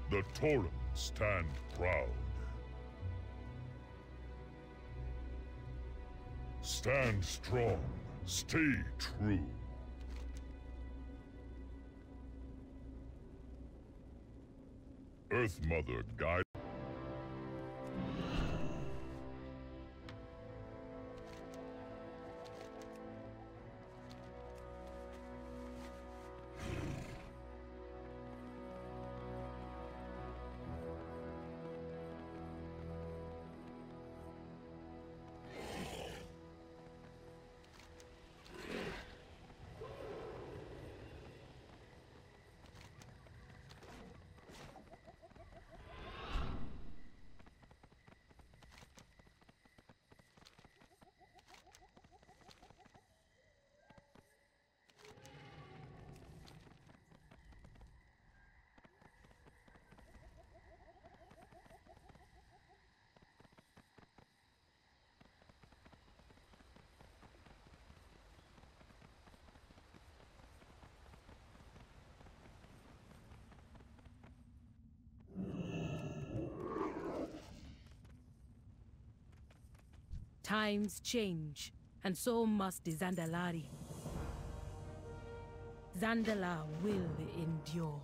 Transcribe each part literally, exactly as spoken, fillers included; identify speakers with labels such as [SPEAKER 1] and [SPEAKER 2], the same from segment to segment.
[SPEAKER 1] The Tauren stand proud. Stand strong, stay true. Earth Mother guide.
[SPEAKER 2] Times change, and so must the Zandalari. Zandala will endure.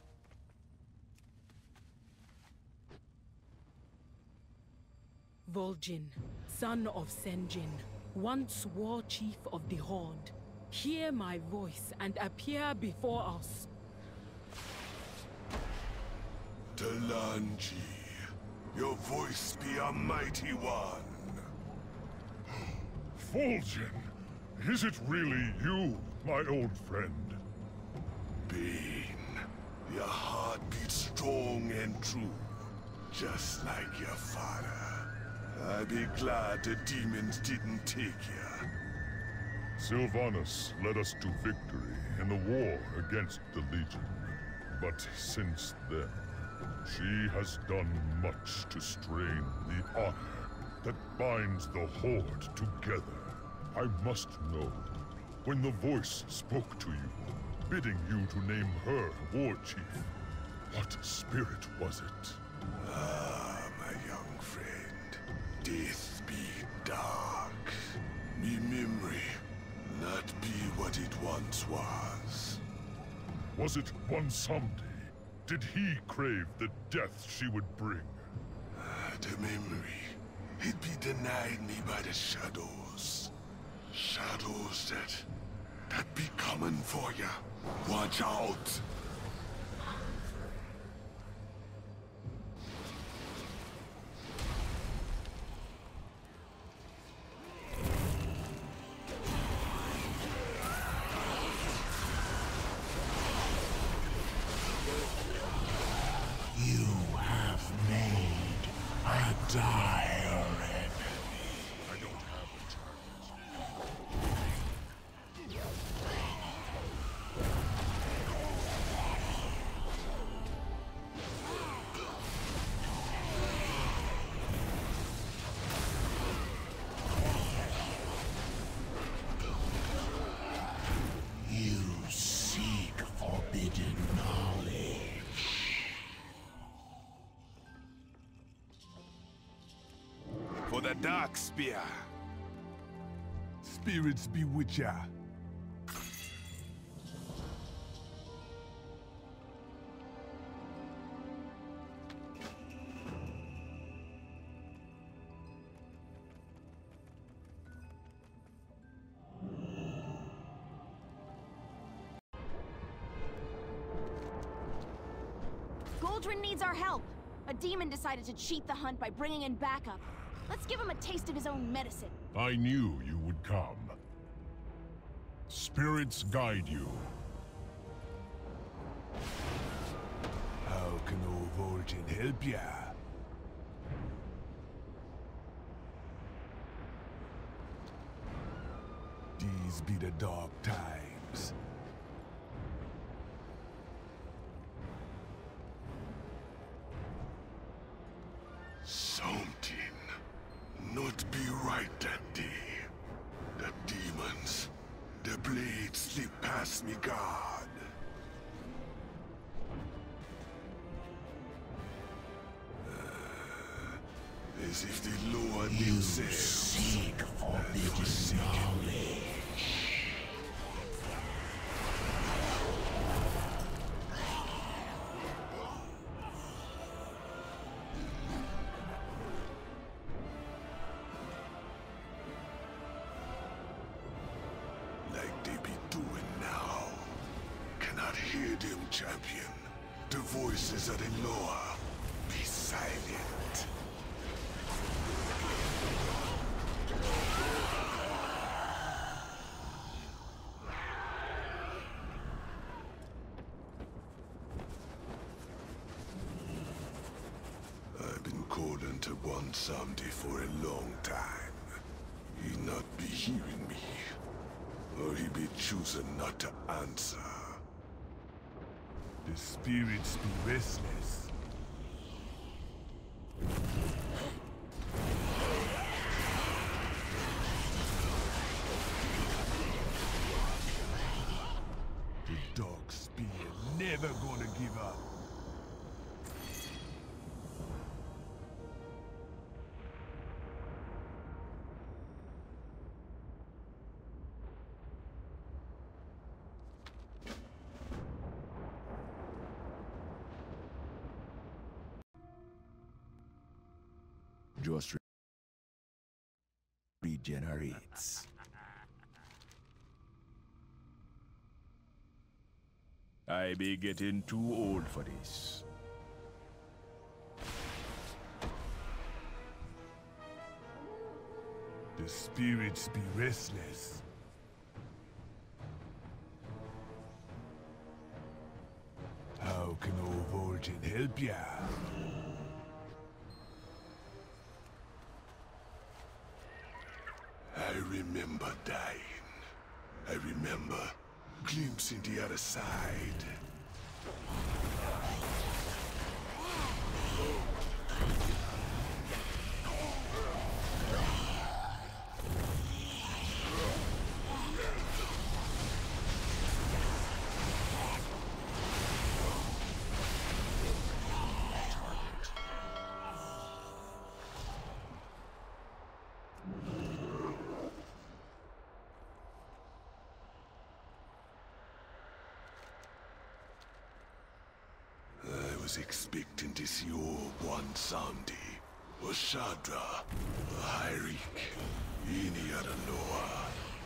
[SPEAKER 2] Vol'Jin, son of Sen'jin, once war chief of the Horde, hear my voice and appear before us.
[SPEAKER 3] Talanji, your voice be a mighty one.
[SPEAKER 1] Vol'Jin, is it really you, my old friend?
[SPEAKER 3] Bane, your heart beats strong and true, just like your father. I'd be glad the demons didn't take you.
[SPEAKER 1] Sylvanas led us to victory in the war against the Legion. But since then, she has done much to strain the honor that binds the Horde together. I must know, when the voice spoke to you, bidding you to name her war chief, what spirit was it?
[SPEAKER 3] Ah, my young friend, death be dark. Me memory not be what it once was.
[SPEAKER 1] Was it one someday? Did he crave the death she would bring?
[SPEAKER 3] Ah, the memory, it be denied me by the shadows. Shadows that... that be coming for ya. Watch out!
[SPEAKER 4] You have made a dire enemy.
[SPEAKER 1] I don't have a target.
[SPEAKER 4] You seek forbidden knowledge.
[SPEAKER 3] For the Dark Spear. Spirits bewitch ya.
[SPEAKER 5] Vol'Jin needs our help. A demon decided to cheat the hunt by bringing in backup. Let's give him a taste of his own medicine.
[SPEAKER 1] I knew you would come. Spirits guide you.
[SPEAKER 3] How can old Vol'Jin help ya? These be the dark times. Something not be right that day. The demons, the blades slip past me guard. As if they lowered
[SPEAKER 4] You
[SPEAKER 3] themselves.
[SPEAKER 4] seek forbidden knowledge.
[SPEAKER 3] Like they be doing now. Cannot hear them, champion. The voices of the lower. Be silent. I've been called into one someday for a long time. He not be hearing me. Or he be choosing not to answer.
[SPEAKER 6] The spirits be restless. The dark spear never gonna give up. Just re regenerates. I be getting too old for this. The spirits be restless. How can old Vol'Jin help ya?
[SPEAKER 3] I remember dying. I remember glimpsing the other side. I was expecting to see all one someday. A Shadra, a Hyrik, any other Noah.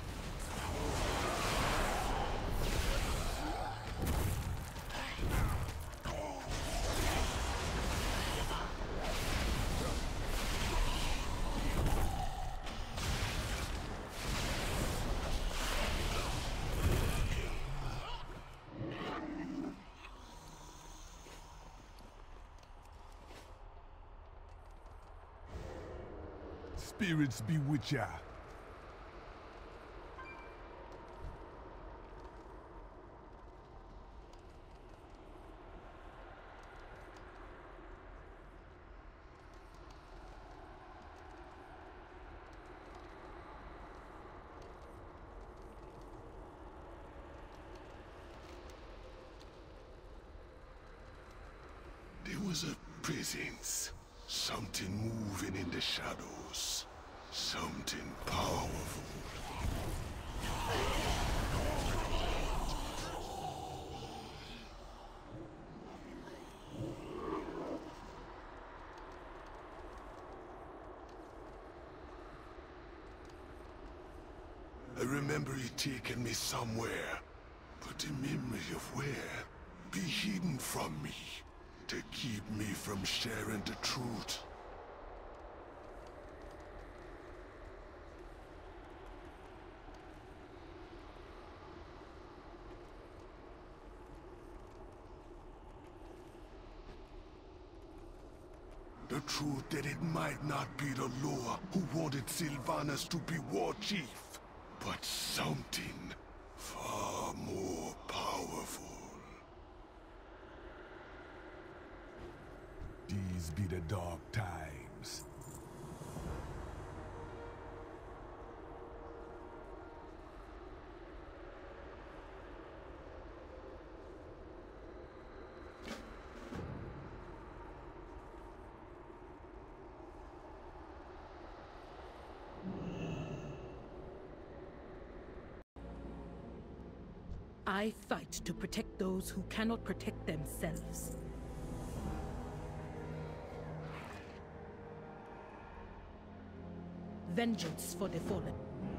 [SPEAKER 6] Spirits be with ya.
[SPEAKER 3] There was a presence. Something moving in the shadows. Something powerful. I remember it taking me somewhere, but the memory of where be hidden from me to keep me from sharing the truth. The truth that it might not be the Loa who wanted Sylvanas to be war chief, but something far more powerful.
[SPEAKER 6] These be the dark times.
[SPEAKER 2] I fight to protect those who cannot protect themselves. Vengeance for the fallen.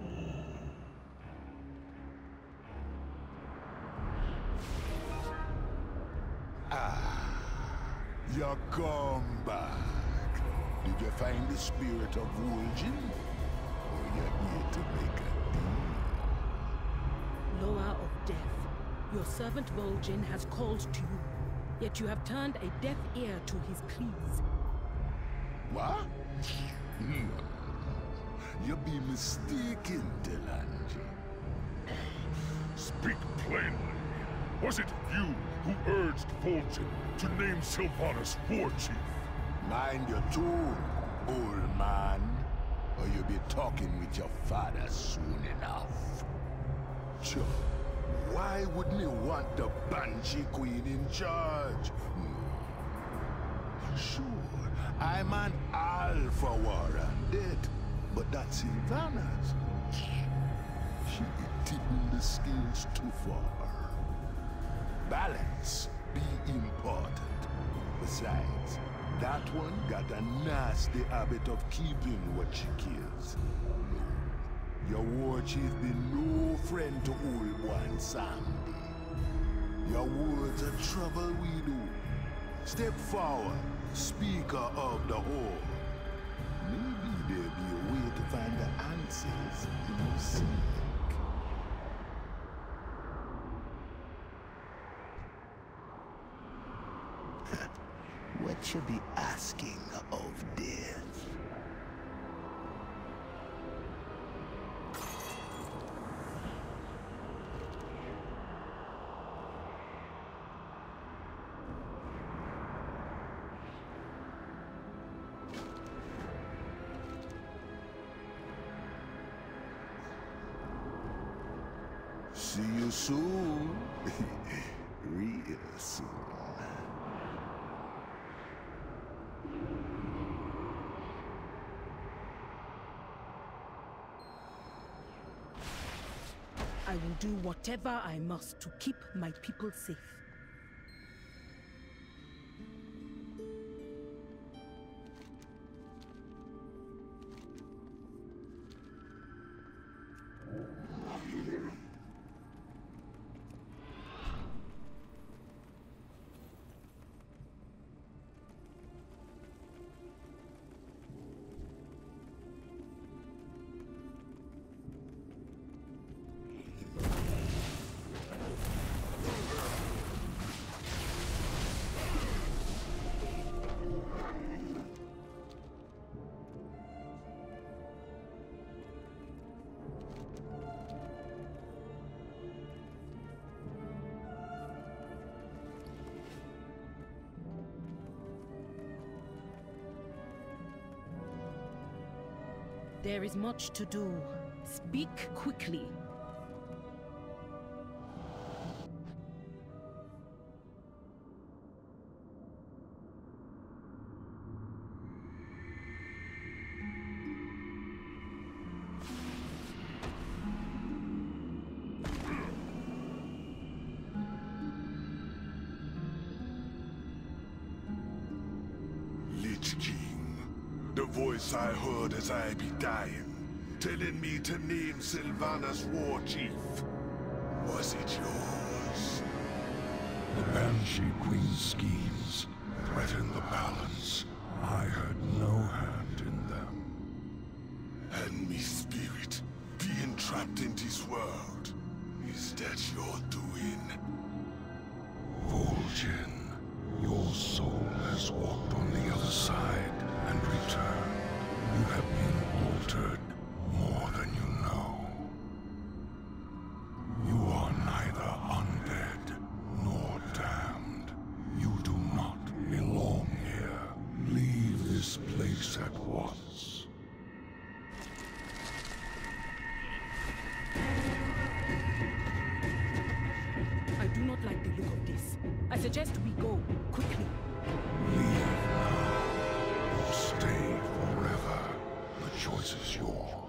[SPEAKER 3] You come back. Did you find the spirit of Vol'Jin? Or you here to make a deal?
[SPEAKER 2] Lower of death, your servant Vol'Jin has called to you, yet you have turned a deaf ear to his pleas.
[SPEAKER 3] What? Hmm. You be mistaken, Delange.
[SPEAKER 1] Speak plainly. Was it you who urged Vol'Jin to name Sylvanas war chief?
[SPEAKER 3] Mind your tone, old man, or you'll be talking with your father soon enough. Sure, why wouldn't you want the Banshee Queen in charge? Hmm. Sure, I'm an Alpha Warrant, but that's Sylvanas. She be tipping the scales too far. Balance be important. Besides, that one got a nasty habit of keeping what she kills. Your war chief be no friend to old one Sandy. Your words are trouble we do. Step forward, speaker of the hall. Maybe there'll be a way to find the answers you seek. What you be asking of death? See you soon. Real soon.
[SPEAKER 2] I will do whatever I must to keep my people safe. There is much to do. Speak quickly.
[SPEAKER 3] The voice I heard as I be dying, telling me to name Sylvanas war chief. Was it yours?
[SPEAKER 1] The Banshee Queen's schemes threaten the balance. I had no hand in them.
[SPEAKER 3] And me spirit being trapped in this world. Is that your doing?
[SPEAKER 1] Vol'Jin, your soul has walked on the other side and returned. You have been altered more than you know. You are neither undead nor damned. You do not belong here. Leave this place at once.
[SPEAKER 2] I do not like the look of this. I suggest we go, quickly.
[SPEAKER 1] Leave now, or stay forever. The choice is yours.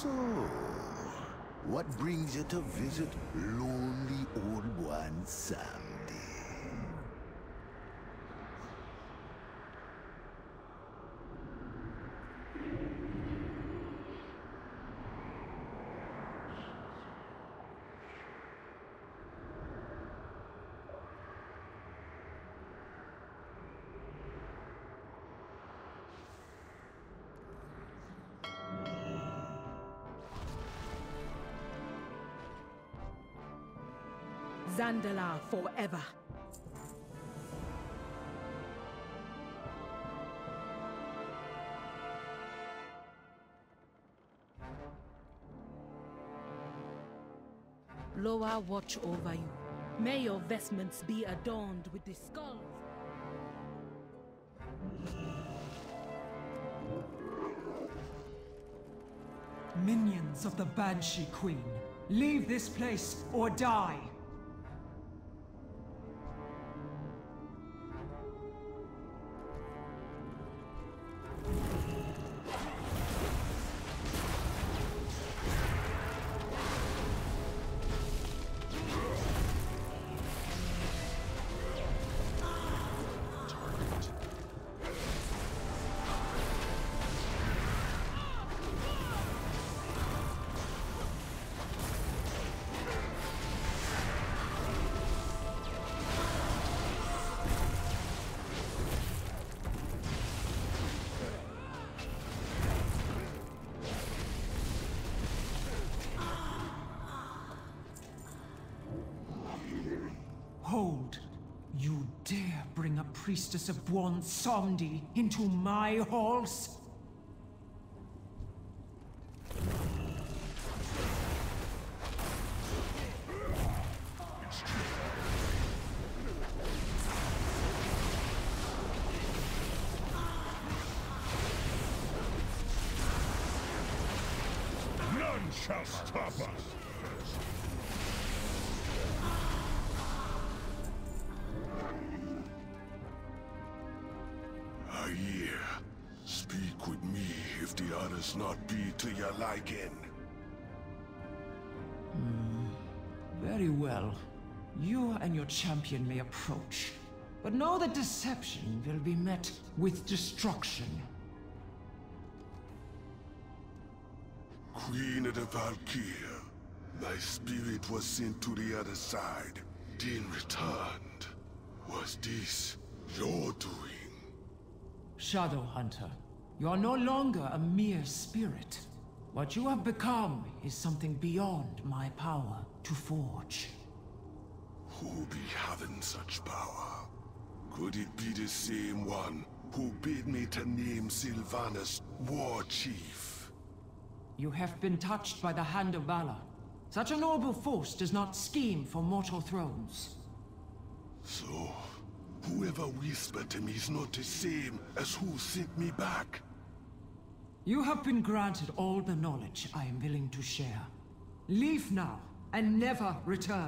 [SPEAKER 3] So, what brings you to visit lonely old one someday?
[SPEAKER 2] Zandala forever. Loa watch over you. May your vestments be adorned with the skulls.
[SPEAKER 7] Minions of the Banshee Queen, leave this place or die! Hold! You dare bring a priestess of Buon Somdi into my halls?
[SPEAKER 1] None shall stop us!
[SPEAKER 3] Speak with me if the others not be to your liking.
[SPEAKER 7] Hmm. Very well. You and your champion may approach, but know that deception will be met with destruction.
[SPEAKER 3] Queen of the Valkyr, my spirit was sent to the other side, then returned. Was this your doing?
[SPEAKER 7] Shadowhunter, you are no longer a mere spirit. What you have become is something beyond my power to forge.
[SPEAKER 3] Who be having such power? Could it be the same one who bid me to name Sylvanas War Chief?
[SPEAKER 7] You have been touched by the hand of valor. Such a noble force does not scheme for mortal thrones.
[SPEAKER 3] So, whoever whispered to me is not the same as who sent me back.
[SPEAKER 7] You have been granted all the knowledge I am willing to share. Leave now, and never return.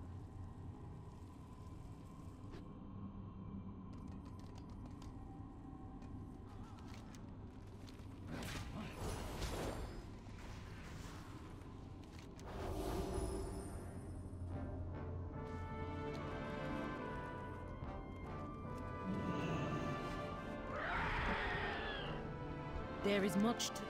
[SPEAKER 2] There is much to do.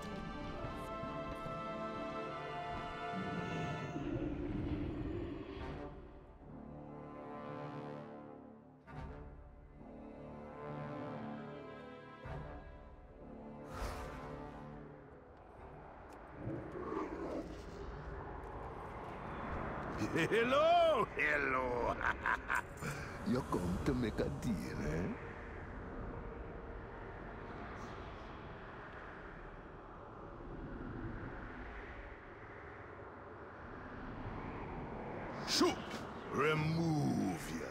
[SPEAKER 3] Hello, hello. You come to make a deal, eh? Shoot! Remove ya.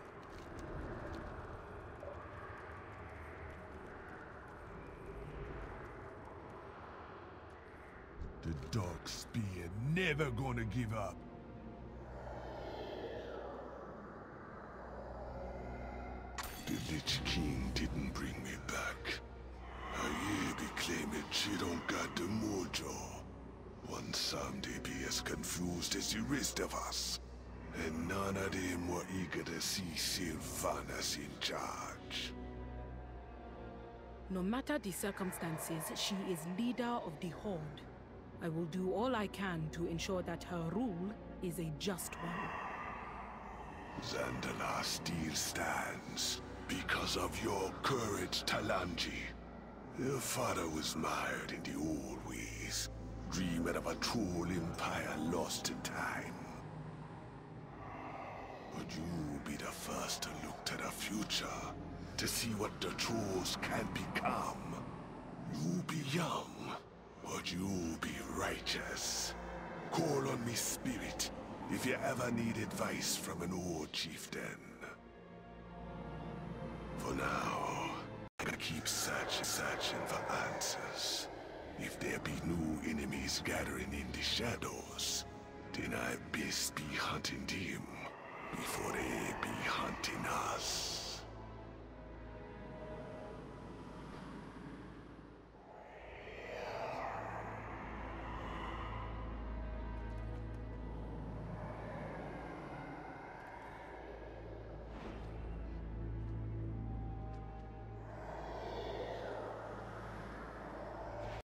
[SPEAKER 6] The dark spear never gonna give up.
[SPEAKER 3] The Lich King didn't bring me back. I hear be claiming she don't got the mojo. One someday be as confused as the rest of us. And none of them were eager to see Sylvanas in charge.
[SPEAKER 2] No matter the circumstances, she is leader of the Horde. I will do all I can to ensure that her rule is a just one.
[SPEAKER 3] Zandalar still stands because of your courage, Talanji. Your father was mired in the old ways, dreaming of a troll empire lost to time. But you'll be the first to look to the future, to see what the trolls can become. You'll be young, but you'll be righteous. Call on me, spirit, if you ever need advice from an old chieftain. For now, I keep searching, searching for answers. If there be new enemies gathering in the shadows, then I best be hunting them before they be hunting us.